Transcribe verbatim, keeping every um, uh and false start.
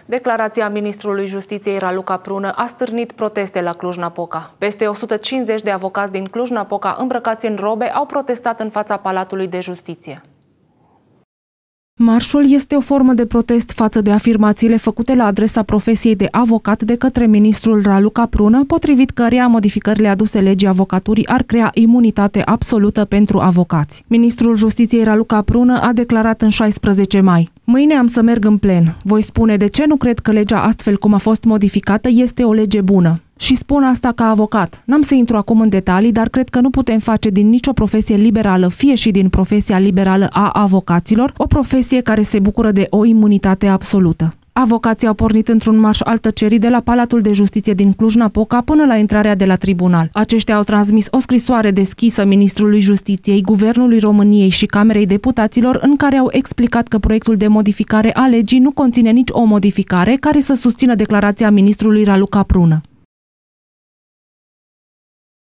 Declarația ministrului Justiției Raluca Prună a stârnit proteste la Cluj-Napoca. Peste o sută cincizeci de avocați din Cluj-Napoca îmbrăcați în robe au protestat în fața Palatului de Justiție. Marșul este o formă de protest față de afirmațiile făcute la adresa profesiei de avocat de către ministrul Raluca Prună, potrivit căreia modificările aduse legii avocaturii ar crea imunitate absolută pentru avocați. Ministrul Justiției Raluca Prună a declarat în șaisprezece mai: "Mâine am să merg în plen. Voi spune de ce nu cred că legea astfel cum a fost modificată este o lege bună. Și spun asta ca avocat. N-am să intru acum în detalii, dar cred că nu putem face din nicio profesie liberală, fie și din profesia liberală a avocaților, o profesie care se bucură de o imunitate absolută." Avocații au pornit într-un marș al tăcerii de la Palatul de Justiție din Cluj-Napoca până la intrarea de la tribunal. Aceștia au transmis o scrisoare deschisă ministrului Justiției, Guvernului României și Camerei Deputaților, în care au explicat că proiectul de modificare a legii nu conține nici o modificare care să susțină declarația ministrului Raluca Prună.